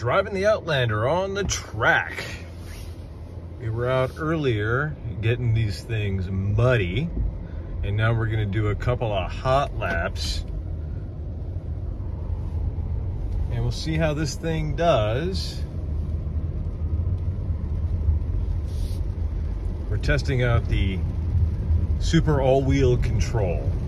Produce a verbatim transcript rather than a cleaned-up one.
driving the Outlander on the track. We were out earlier getting these things muddy, and now we're gonna do a couple of hot laps. And we'll see how this thing does. We're testing out the super all-wheel control.